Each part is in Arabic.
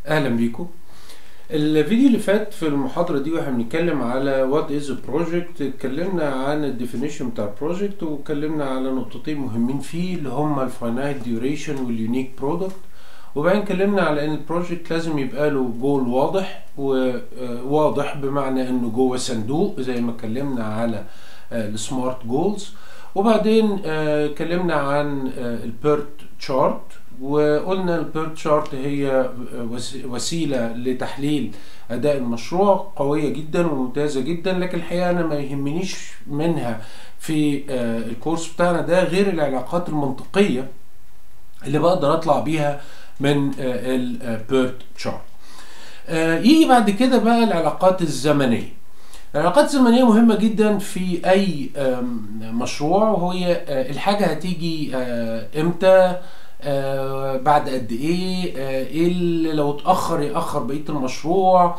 اهلا بيكم. الفيديو اللي فات في المحاضرة دي واحنا بنتكلم على what is a project، اتكلمنا عن الديفينيشن بتاع البروجكت واتكلمنا على نقطتين مهمين فيه اللي هما الفاينايت ديوريشن واليونيك برودكت، وبعدين اتكلمنا على ان البروجكت لازم يبقى له جول واضح، وواضح بمعنى انه جوه صندوق زي ما اتكلمنا على السمارت جولز. وبعدين اتكلمنا عن البيرت تشارت، وقلنا البيرت شارت هي وسيلة لتحليل أداء المشروع قوية جدا وممتازة جدا، لكن الحقيقة أنا ما يهمنيش منها في الكورس بتاعنا ده غير العلاقات المنطقية اللي بقدر أطلع بيها من البيرت شارت. يجي بعد كده بقى العلاقات الزمنية. العلاقات الزمنية مهمة جدا في أي مشروع، وهي الحاجة هتيجي إمتى، بعد قد ايه، ايه اللي لو اتاخر ياخر بقيه المشروع.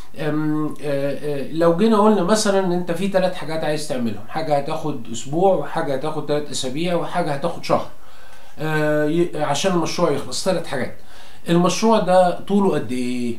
لو جينا قلنا مثلا ان انت في 3 حاجات عايز تعملهم، حاجه هتاخد اسبوع وحاجه هتاخد 3 اسابيع وحاجه هتاخد شهر عشان المشروع يخلص. 3 حاجات. المشروع ده طوله قد ايه؟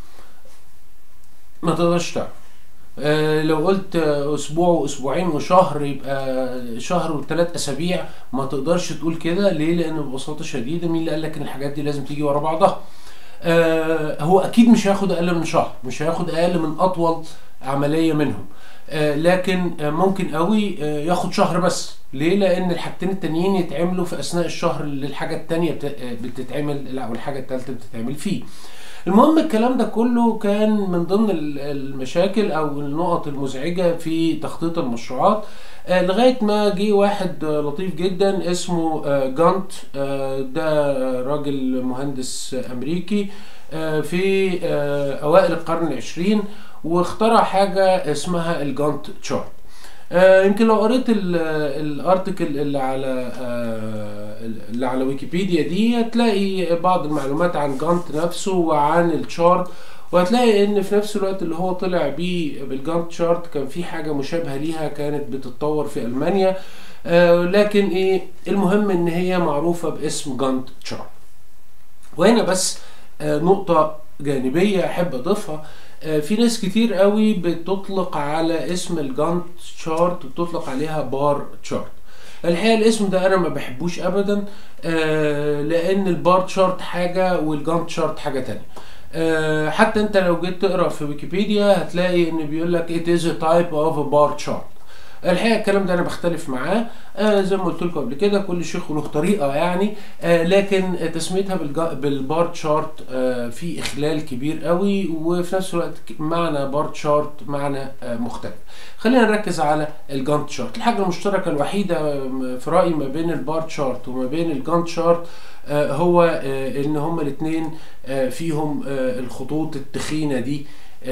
ما تقدرش تعرف. لو قلت اسبوع واسبوعين وشهر يبقى شهر و3 اسابيع، ما تقدرش تقول كده. ليه؟ لان ببساطه شديده مين اللي قال لك ان الحاجات دي لازم تيجي ورا بعضها؟ هو اكيد مش هياخد اقل من شهر، مش هياخد اقل من اطول عمليه منهم، لكن ممكن قوي ياخد شهر بس. ليه؟ لان الحاجتين التانيين يتعملوا في اثناء الشهر اللي الحاجه التانيه بتتعمل، او الحاجه التالته بتتعمل فيه. المهم الكلام ده كله كان من ضمن المشاكل او النقط المزعجة في تخطيط المشروعات، لغاية ما جه واحد لطيف جدا اسمه جانت. ده راجل مهندس امريكي في اوائل القرن العشرين، واخترع حاجة اسمها الجانت تشارت. يمكن لو قريت الارتكل اللي على ويكيبيديا دي هتلاقي بعض المعلومات عن جانت نفسه وعن الشارت، وهتلاقي ان في نفس الوقت اللي هو طلع بيه بالجانت شارت كان في حاجة مشابهة ليها كانت بتتطور في المانيا، لكن ايه المهم ان هي معروفة باسم جانت شارت. وهنا بس نقطة جانبية احب اضيفها. في ناس كتير قوي بتطلق على اسم الجانت شارت وبتطلق عليها بار تشارت. الحقيقة الاسم ده انا ما بحبوش ابدا، لان البار تشارت حاجة والجانت شارت حاجة تانية. حتى انت لو جيت تقرأ في ويكيبيديا هتلاقي ان بيقول لك it is a type of a bar chart. الحقيقه الكلام ده انا بختلف معاه، زي ما قلت لكم قبل كده كل شيخ له طريقه يعني، لكن تسميتها بالبار تشارت في اخلال كبير قوي، وفي نفس الوقت معنى بار تشارت معنى مختلف. خلينا نركز على الجانت شارت. الحاجه المشتركه الوحيده في رايي ما بين البار تشارت وما بين الجانت شارت هو ان هما الاثنين فيهم الخطوط التخينه دي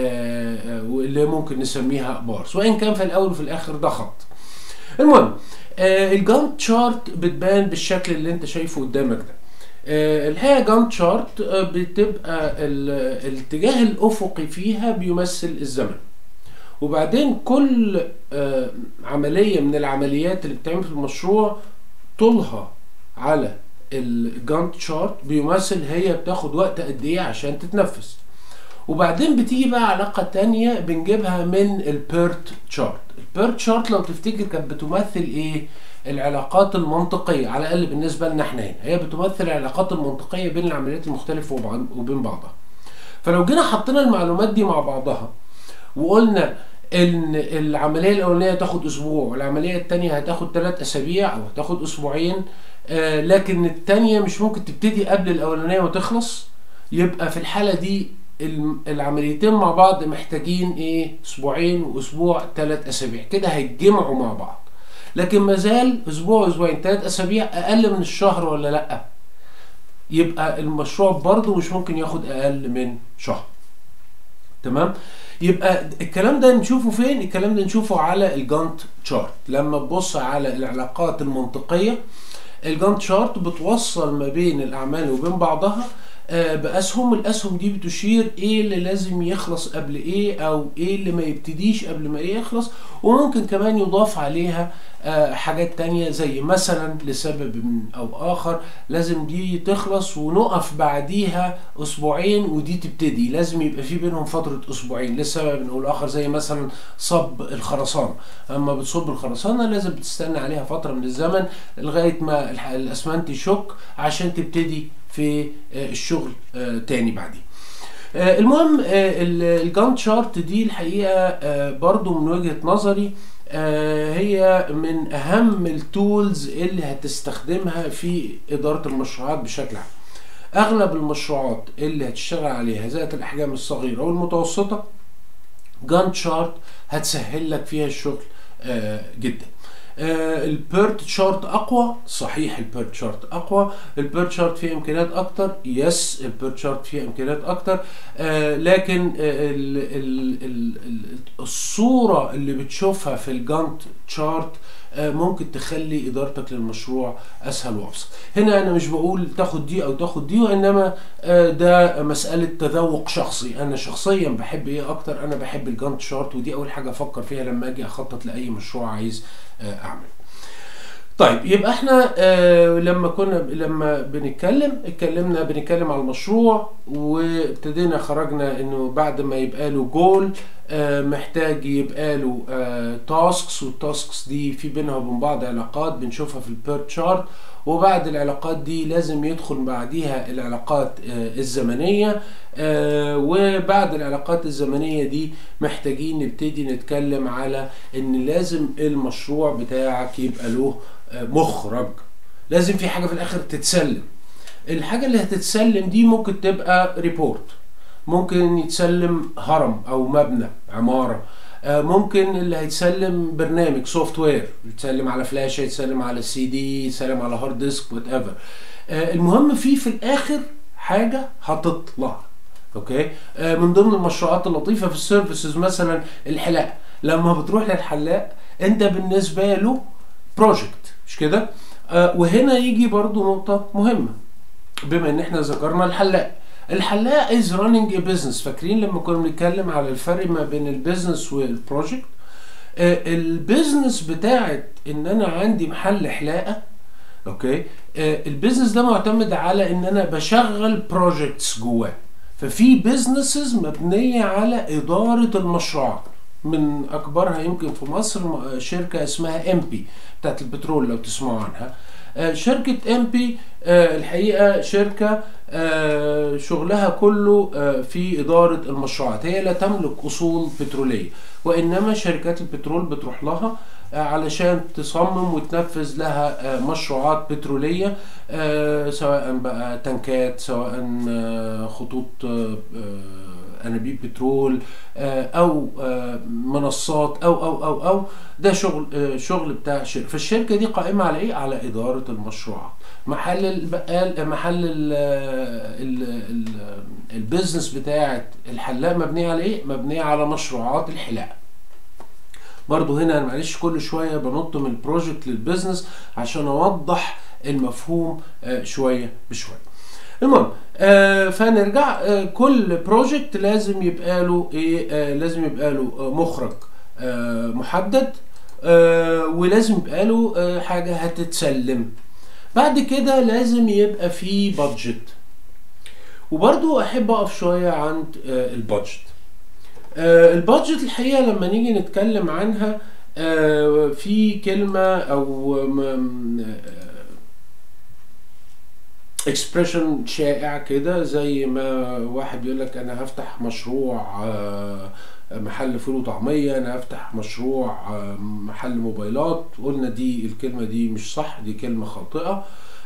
واللي ممكن نسميها بارز، وان كان في الاول وفي الاخر ده خط. المهم الجانت شارت بتبان بالشكل اللي انت شايفه قدامك ده. الحقيقه جانت شارت بتبقى الاتجاه الافقي فيها بيمثل الزمن، وبعدين كل عمليه من العمليات اللي بتعمل في المشروع طولها على الجانت شارت بيمثل هي بتاخد وقت قد ايه عشان تتنفذ. وبعدين بتيجي بقى علاقة تانية بنجيبها من البيرت شارت. البيرت شارت لو تفتكر كانت بتمثل ايه؟ العلاقات المنطقية، على الأقل بالنسبة لنا احنا هنا هي بتمثل العلاقات المنطقية بين العمليات المختلفة وبين بعضها. فلو جينا حطينا المعلومات دي مع بعضها وقلنا ان العملية الأولانية هتاخد أسبوع والعملية التانية هتاخد 3 أسابيع أو هتاخد أسبوعين، لكن التانية مش ممكن تبتدي قبل الأولانية وتخلص، يبقى في الحالة دي العمليتين مع بعض محتاجين ايه؟ اسبوعين واسبوع 3 اسابيع، كده هيتجمعوا مع بعض. لكن مازال اسبوع واسبوعين 3 اسابيع اقل من الشهر ولا لا؟ يبقى المشروع برضو مش ممكن ياخد اقل من شهر. تمام؟ يبقى الكلام ده نشوفه فين؟ الكلام ده نشوفه على الجانت شارت. لما تبص على العلاقات المنطقية، الجانت شارت بتوصل ما بين الاعمال وبين بعضها بأسهم. الأسهم دي بتشير ايه اللي لازم يخلص قبل ايه، او ايه اللي ما يبتديش قبل ما ايه يخلص، وممكن كمان يضاف عليها حاجات تانية زي مثلا لسبب او اخر لازم دي تخلص ونقف بعديها اسبوعين ودي تبتدي، لازم يبقى في بينهم فترة اسبوعين لسبب او الاخر، زي مثلا صب الخرسانة. اما بتصب الخرسانة لازم بتستنى عليها فترة من الزمن لغاية ما الاسمنت يشك عشان تبتدي في الشغل تاني بعدين. المهم الجانت شارت دي الحقيقة برضو من وجهة نظري هي من اهم التولز اللي هتستخدمها في ادارة المشروعات بشكل عام. اغلب المشروعات اللي هتشتغل عليها ذات الاحجام الصغيرة والمتوسطة جانت شارت هتسهل لك فيها الشغل جدا. البيرت شارت اقوى، صحيح البيرت شارت اقوى، البيرت شارت فيه امكانيات اكتر، يس البيرت شارت فيه امكانيات اكتر، لكن الصورة اللي بتشوفها في الجانت شارت ممكن تخلي ادارتك للمشروع اسهل وابسط. هنا انا مش بقول تاخد دي او تاخد دي، وانما ده مسألة تذوق شخصي. انا شخصيا بحب ايه اكتر؟ انا بحب الجانت شارت، ودي اول حاجة افكر فيها لما اجي اخطط لاي مشروع عايز اعمل. طيب يبقى احنا لما بنتكلم على المشروع، وابتدينا خرجنا انه بعد ما يبقى له جول محتاج يبقى له تاسكس، والتاسكس دي في بينها وبين بعض علاقات بنشوفها في البيرت شارت، وبعد العلاقات دي لازم يدخل بعديها العلاقات الزمنية، وبعد العلاقات الزمنية دي محتاجين نبتدي نتكلم على ان لازم المشروع بتاعك يبقى له مخرج، لازم في حاجة في الاخر تتسلم. الحاجة اللي هتتسلم دي ممكن تبقى ريبورت، ممكن يتسلم هرم او مبنى عمارة، ممكن اللي هيتسلم برنامج سوفت وير، يتسلم على فلاشة، يتسلم على سي دي، يتسلم على هارد ديسك، وات ايفر. المهم في الاخر حاجة هتطلع. اوكي. من ضمن المشروعات اللطيفة في السيرفيسز مثلا الحلاقة، لما بتروح للحلاق انت بالنسبة له بروجكت، مش كده؟ وهنا يجي برضو نقطة مهمة بما ان احنا ذكرنا الحلاق is running a business. فاكرين لما كنا بنتكلم على الفرق ما بين البيزنس والبروجكت؟ البيزنس بتاعت ان انا عندي محل حلاقة، اوكي، البيزنس ده معتمد على ان انا بشغل بروجكتس جواه. ففي بيزنسز مبنية على ادارة المشروعات، من اكبرها يمكن في مصر شركة اسمها MP بتاعت البترول لو تسمعوا عنها. شركة MP الحقيقة شركة شغلها كله في إدارة المشروعات. هي لا تملك أصول بترولية، وإنما شركات البترول بتروح لها علشان تصمم وتنفذ لها مشروعات بترولية، سواء بقى تنكات، سواء خطوط انابيب بترول، او منصات، او ده شغل بتاع شركه. فالشركه دي قائمه على ايه؟ على اداره المشروعات. محل البقال، محل البيزنس بتاعت الحلاق مبنيه على ايه؟ مبنيه على مشروعات الحلاقه. برضو هنا انا معلش كل شويه بنط من البروجكت للبيزنس عشان اوضح المفهوم شويه بشويه. المهم فنرجع، كل بروجكت لازم يبقى له ايه؟ لازم يبقى له مخرج محدد، ولازم يبقى له حاجه هتتسلم. بعد كده لازم يبقى في بادجت. وبرضو احب اقف شويه عند البادجت. البادجت الحقيقه لما نيجي نتكلم عنها في كلمه او اكسبريشن شائع كده، زي ما واحد بيقول لك انا هفتح مشروع محل فول وطعميه، انا هفتح مشروع محل موبايلات. قلنا دي الكلمه دي مش صح، دي كلمه خاطئه.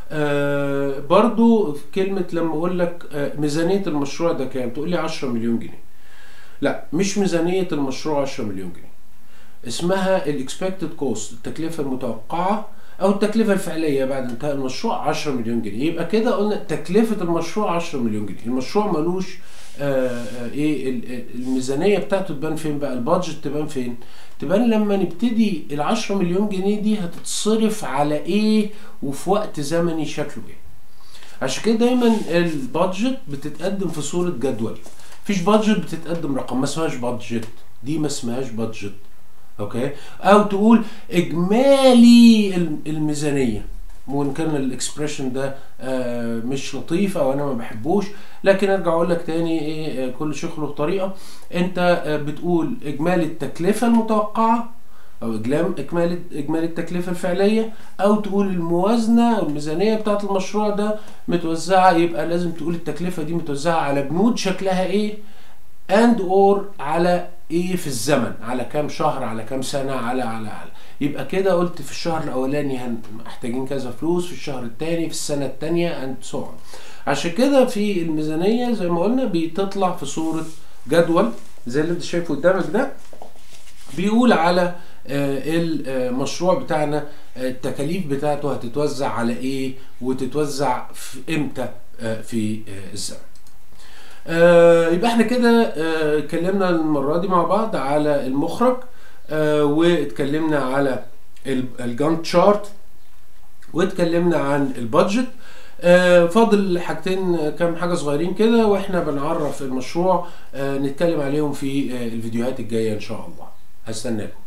برضو كلمه لما اقول لك ميزانيه المشروع ده كام، تقول لي 10 مليون جنيه. لا، مش ميزانيه المشروع 10 مليون جنيه، اسمها الاكسبكتد كوست، التكلفه المتوقعه او التكلفه الفعليه بعد انتهاء المشروع 10 مليون جنيه. يبقى كده قلنا تكلفه المشروع 10 مليون جنيه. المشروع ملوش ايه الميزانيه بتاعته تبان فين بقى؟ البادجت تبان فين؟ تبان لما نبتدي ال 10 مليون جنيه دي هتتصرف على ايه وفي وقت زمني شكله ايه. عشان كده دايما البادجت بتتقدم في صوره جدول. مفيش بادجت بتتقدم رقم، ما اسمهاش بادجت، دي ما اسمهاش بادجت. اوكي، او تقول اجمالي الميزانيه، وان كان الاكسبريشن ده مش لطيف او انا ما بحبوش، لكن ارجع اقول لك تاني ايه، كل شيخ له طريقه. انت بتقول اجمالي التكلفه المتوقعه، او اجمالي التكلفه الفعليه، او تقول الموازنه او الميزانيه بتاعه المشروع ده متوزعه، يبقى لازم تقول التكلفه دي متوزعه على بنود شكلها ايه، and or على ايه في الزمن، على كام شهر، على كام سنه، على يبقى كده قلت في الشهر الاولاني محتاجين كذا فلوس، في الشهر الثاني، في السنه الثانيه and so on. عشان كده في الميزانيه زي ما قلنا بتطلع في صوره جدول زي اللي انت شايفه قدامك ده، بيقول على المشروع بتاعنا التكاليف بتاعته هتتوزع على ايه، وتتوزع في امتى في الزمن. يبقى احنا كده اتكلمنا المرة دي مع بعض على المخرج، واتكلمنا على الجانت شارت، واتكلمنا عن البادجت. فاضل حاجتين، كام حاجة صغيرين كده واحنا بنعرف المشروع، نتكلم عليهم في الفيديوهات الجاية ان شاء الله. هستناكم.